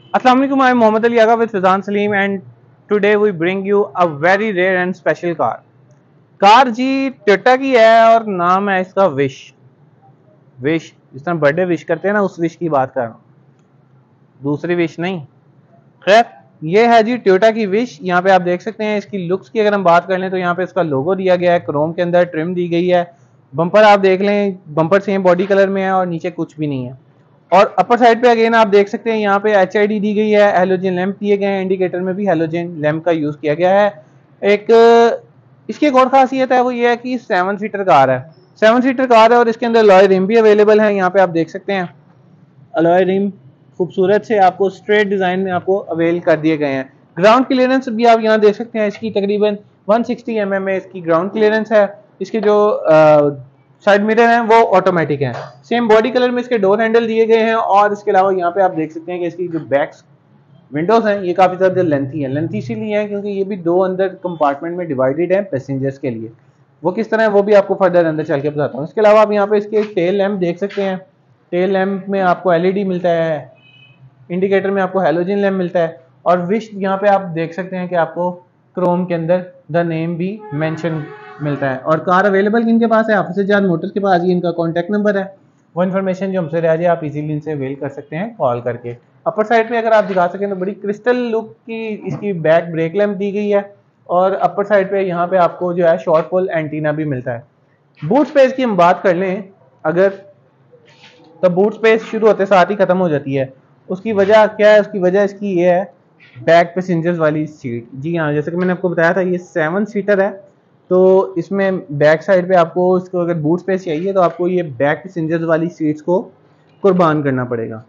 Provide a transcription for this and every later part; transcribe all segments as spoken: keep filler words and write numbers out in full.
अस्सलाम वालेकुम, I am Mohammad Ali Agha with Fizan Salim and today we bring you a very rare and special car. Car जी Toyota की है और नाम है इसका विश। विश जिस तरह बर्थडे विश करते हैं ना, उस विश की बात कर रहा हूँ, दूसरी विश नहीं। खैर, ये है जी टोयोटा की विश। यहाँ पे आप देख सकते हैं इसकी लुक्स की अगर हम बात कर लें तो यहाँ पे इसका लोगो दिया गया है, क्रोम के अंदर ट्रिम दी गई है। बम्पर आप देख लें, बम्पर सेम बॉडी कलर में है और नीचे कुछ भी नहीं है। और अपर साइड पे अगेन आप देख सकते हैं यहाँ पे एच आई डी दी गई है, हेलोजन लैंप दिए गए हैं, इंडिकेटर में भी हेलोजन लैंप का यूज किया गया है। एक इसकी एक और खासियत है, वो ये है कि सेवन सीटर कार है, सेवन सीटर कार है और इसके अंदर अलॉय रिम भी अवेलेबल है। यहाँ पे आप देख सकते हैं अलॉय रिम खूबसूरत से आपको स्ट्रेट डिजाइन में आपको अवेल कर दिए गए हैं। ग्राउंड क्लियरेंस भी आप यहाँ देख सकते हैं, इसकी तकरीबन वन सिक्सटी एम एम में इसकी ग्राउंड क्लियरेंस है। इसके जो साइड मिरर हैं वो ऑटोमेटिक हैं, सेम बॉडी कलर में इसके डोर हैंडल दिए गए हैं। और इसके अलावा यहाँ पे आप देख सकते हैं कि इसकी जो बैक विंडोज हैं ये काफी ज्यादा लेंथी है। लेंथी इसीलिए है क्योंकि ये भी दो अंदर कंपार्टमेंट में डिवाइडेड है पैसेंजर्स के लिए। वो किस तरह है वो भी आपको फर्दर अंदर चल के बताता हूँ। इसके अलावा आप यहाँ पे इसके टेल लैंप देख सकते हैं, टेल लैंप में आपको एल ई डी मिलता है, इंडिकेटर में आपको हेलोजन लैंप मिलता है। और विश यहाँ पे आप देख सकते हैं कि आपको क्रोम के अंदर द नेम भी मेंशन मिलता है। और कार अवेलेबल किन के पास है? हाफिज सज्जाद मोटर्स के पास। ये इनका कॉन्टैक्ट नंबर है, वो इन्फॉर्मेशन जो हमसे रह जाए आप इजीली इनसे अवेल कर सकते हैं कॉल करके। अपर साइड पे अगर आप दिखा सकें तो बड़ी क्रिस्टल लुक की इसकी बैक ब्रेक लैंप दी गई है। और अपर साइड पे यहाँ पे आपको जो है शॉर्ट पोल एंटीना भी मिलता है। बूट स्पेस की हम बात कर लें अगर, तो बूट स्पेस शुरू होते साथ ही खत्म हो जाती है। उसकी वजह क्या है? उसकी वजह इसकी ये है बैक पैसेंजर्स वाली सीट। जी हाँ, जैसे कि मैंने आपको बताया था ये सेवन सीटर है, तो इसमें बैक साइड पे आपको इसको अगर बूट स्पेस चाहिए तो आपको ये बैक पैसेंजर्स वाली सीट्स को कुर्बान करना पड़ेगा।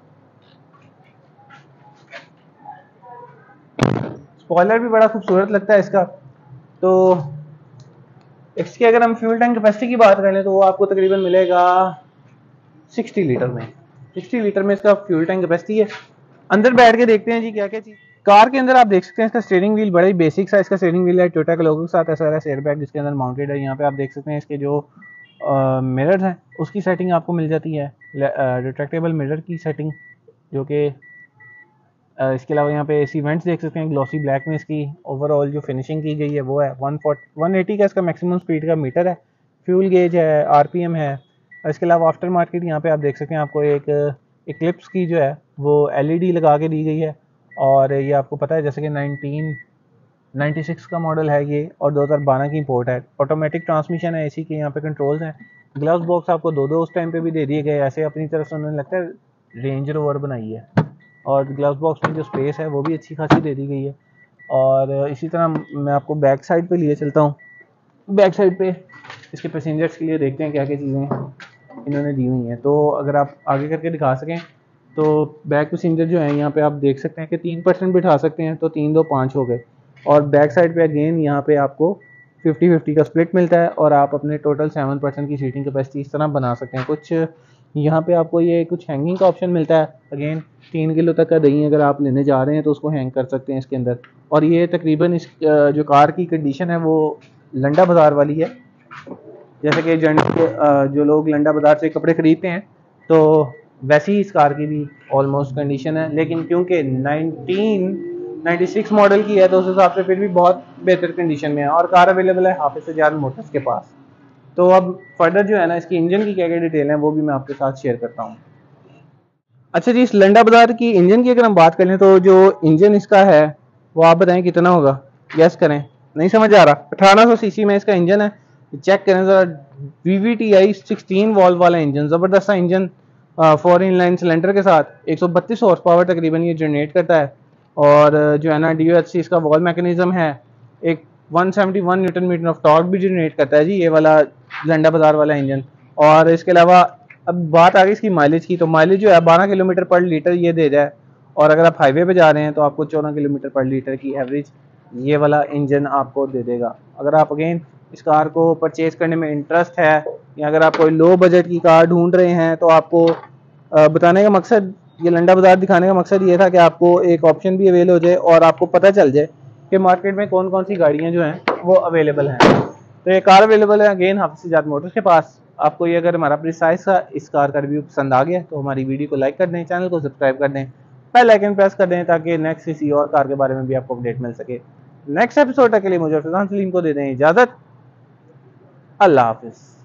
स्पॉइलर भी बड़ा खूबसूरत लगता है इसका। तो इसकी अगर हम फ्यूल टैंक कैपेसिटी की बात करें तो वो आपको तकरीबन मिलेगा सिक्सटी लीटर में। सिक्सटी लीटर में इसका फ्यूल टैंक कैपेसिटी है। अंदर बैठ के देखते हैं जी क्या क्या चीज। कार के अंदर आप देख सकते हैं इसका स्टीयरिंग व्हील बड़ा ही बेसिक सा इसका स्टीयरिंग व्हील है, टोयोटा के लोगो के साथ ऐसा है, एयर बैग जिसके अंदर माउंटेड है। यहाँ पे आप देख सकते हैं इसके जो मिरर्स हैं उसकी सेटिंग आपको मिल जाती है, रिट्रैक्टेबल मिरर की सेटिंग जो कि इसके अलावा यहाँ पे एसी वेंट्स देख सकते हैं ग्लॉसी ब्लैक में। इसकी ओवरऑल जो फिनिशिंग की गई है वो है वन फोर्टी वन एटी का इसका मैक्सिमम स्पीड का मीटर है, फ्यूल गेज है, आरपीएम है। इसके अलावा आफ्टर मार्केट यहाँ पे आप देख सकते हैं आपको एक इक्लिप्स की जो है वो एलईडी लगा के दी गई है। और ये आपको पता है जैसे कि नाइनटीन नाइंटी सिक्स का मॉडल है ये और दो हज़ार बारह की इंपोर्ट है। ऑटोमेटिक ट्रांसमिशन है, एसी के यहाँ पे कंट्रोल्स हैं। ग्लव्स बॉक्स आपको दो दो उस टाइम पे भी दे दिए गए, ऐसे अपनी तरफ से उन्होंने लगता है रेंज रोवर बनाई है। और ग्लव्स बॉक्स में जो स्पेस है वो भी अच्छी खासी दे दी गई है। और इसी तरह मैं आपको बैक साइड पे लिए चलता हूँ। बैक साइड पे इसके पैसेंजर्स के लिए देखते हैं क्या क्या चीज़ें इन्होंने दी हुई हैं। तो अगर आप आगे करके दिखा सकें तो बैक पैसेंजर जो है यहाँ पे आप देख सकते हैं कि तीन परसेंट बिठा सकते हैं, तो तीन दो पाँच हो गए। और बैक साइड पे अगेन यहाँ पे आपको फिफ्टी फिफ्टी का स्प्लिट मिलता है और आप अपने टोटल सेवन परसेंट की सीटिंग कैपेसिटी इस तरह बना सकते हैं। कुछ यहाँ पे आपको ये कुछ हैंगिंग का ऑप्शन मिलता है। अगेन तीन किलो तक का दही अगर आप लेने जा रहे हैं तो उसको हैंग कर सकते हैं इसके अंदर। और ये तकरीबन इस जो कार की कंडीशन है वो लंडा बाज़ार वाली है। जैसे कि जन जो लोग लंडा बाज़ार से कपड़े खरीदते हैं तो वैसी ही इस कार की भी ऑलमोस्ट कंडीशन है। लेकिन क्योंकि नाइनटीन नाइंटी सिक्स मॉडल की है तो उस हिसाब से फिर भी बहुत बेहतर कंडीशन में है। और कार अवेलेबल है हाफिज सज्जाद मोटर्स के पास। तो अब फर्दर जो है ना इसकी इंजन की क्या क्या डिटेल है वो भी मैं आपके साथ शेयर करता हूँ। अच्छा जी, इस लंडा बाजार की इंजन की अगर हम बात करें तो जो इंजन इसका है वो आप बताएं कितना होगा, गैस करें। नहीं समझ आ रहा? अठारह सौ सीसी में इसका इंजन है। चेक करें जरा, V V T I sixteen valve वाला इंजन, जबरदस्त सा engine, four in line cylinder के साथ एक सौ बत्तीस हॉर्स पावर तकरीबन ये जनरेट करता है। और जो है ना डी ओ एच सी इसका वॉल मैकेनिज्म है, एक one seventy one newton metre of torque भी जनरेट करता है जी ये वाला लंडा बाजार वाला इंजन। और इसके अलावा अब बात आ गई इसकी माइलेज की, तो माइलेज जो है बारह किलोमीटर पर लीटर ये दे रहा है। और अगर आप हाईवे पे जा रहे हैं तो आपको चौदह किलोमीटर पर लीटर की एवरेज ये वाला इंजन आपको दे देगा। अगर आप अगेन इस कार को परचेज करने में इंटरेस्ट है या अगर आप कोई लो बजट की कार ढूंढ रहे हैं तो आपको बताने का मकसद, ये लंडा बाजार दिखाने का मकसद ये था कि आपको एक ऑप्शन भी अवेल हो जाए और आपको पता चल जाए कि मार्केट में कौन कौन सी गाड़ियाँ जो हैं वो अवेलेबल हैं। तो ये कार अवेलेबल है अगेन हाफिज सज्जाद मोटर्स के पास। आपको ये अगर हमारा प्रिसाइज का इस कार का रिव्यू पसंद आ गया तो हमारी वीडियो को लाइक कर दें, चैनल को सब्सक्राइब कर दें बेल आइकन प्रेस कर दें ताकि नेक्स्ट किसी और कार के बारे में भी आपको अपडेट मिल सके। नेक्स्ट एपिसोड तक के लिए मुझे फिजान सलीम को दे दें इजाजत। अल्लाह हाफिज।